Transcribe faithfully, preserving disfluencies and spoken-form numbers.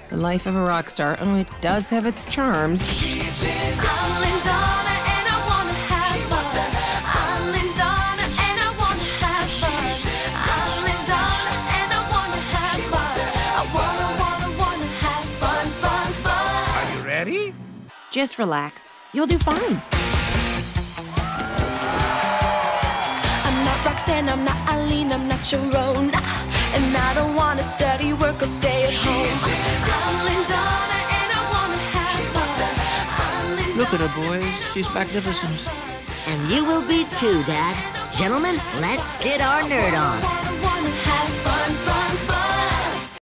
The life of a rock star, oh, it does have its charms. She's Lindana. I'm Lindana and I wanna have fun. I'm Lindana and I wanna have fun. I'm Lindana and I wanna have fun. I wanna, wanna, wanna have fun, fun, fun. Are you ready? Just relax. You'll do fine. I'm not Roxanne, I'm not Eileen, I'm not Sharon. And I don't wanna study, work, or stay at home. I'm Lindana and I wanna have fun. I'm Lindana. Look at her, boys. She's magnificent. And you will be too, Dad. Gentlemen, let's get our nerd on.